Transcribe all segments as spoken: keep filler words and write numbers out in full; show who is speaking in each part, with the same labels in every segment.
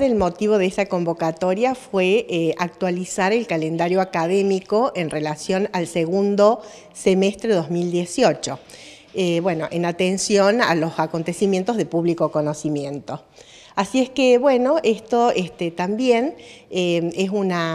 Speaker 1: del motivo de esa convocatoria fue eh, actualizar el calendario académico en relación al segundo semestre dos mil dieciocho, eh, bueno, en atención a los acontecimientos de público conocimiento. Así es que, bueno, esto este, también eh, es una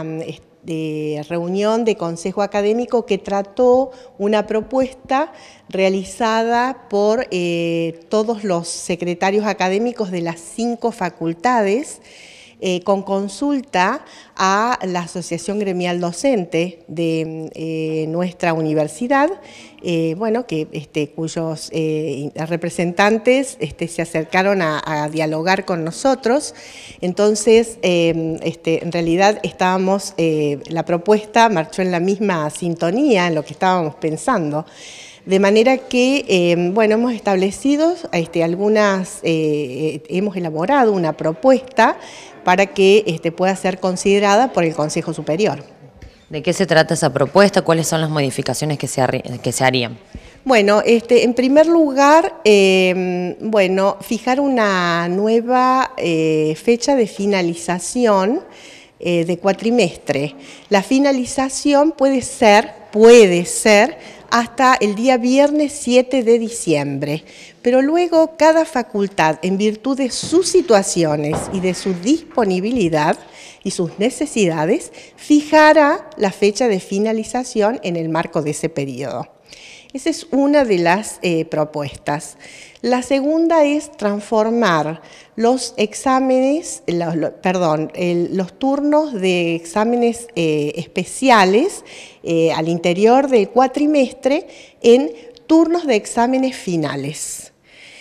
Speaker 1: de reunión de consejo académico que trató una propuesta realizada por eh, todos los secretarios académicos de las cinco facultades, Eh, con consulta a la Asociación Gremial Docente de eh, nuestra universidad, eh, bueno, que, este, cuyos eh, representantes este, se acercaron a, a dialogar con nosotros. Entonces, eh, este, en realidad estábamos, eh, la propuesta marchó en la misma sintonía, en lo que estábamos pensando. De manera que, eh, bueno, hemos establecido este, algunas, eh, hemos elaborado una propuesta para que este, pueda ser considerada por el Consejo Superior.
Speaker 2: ¿De qué se trata esa propuesta? ¿Cuáles son las modificaciones que se, que se harían?
Speaker 1: Bueno, este, en primer lugar, eh, bueno, fijar una nueva eh, fecha de finalización eh, de cuatrimestre. La finalización puede ser, puede ser, hasta el día viernes siete de diciembre, pero luego cada facultad, en virtud de sus situaciones y de su disponibilidad y sus necesidades, fijará la fecha de finalización en el marco de ese periodo. Esa es una de las eh, propuestas. La segunda es transformar los exámenes, los, los, perdón, el, los turnos de exámenes eh, especiales eh, al interior del cuatrimestre en turnos de exámenes finales.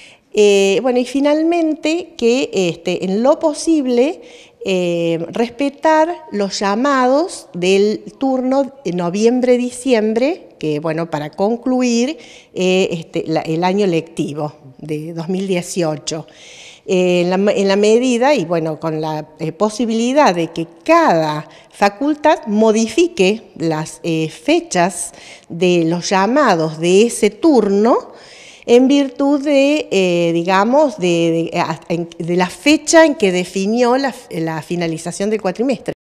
Speaker 1: Eh, bueno, y finalmente que este, en lo posible eh, respetar los llamados del turno de noviembre-diciembre, que bueno, para concluir eh, este, la, el año lectivo de dos mil dieciocho. Eh, en, la, en la medida y bueno, con la eh, posibilidad de que cada facultad modifique las eh, fechas de los llamados de ese turno en virtud de, eh, digamos, de, de, de la fecha en que definió la, la finalización del cuatrimestre.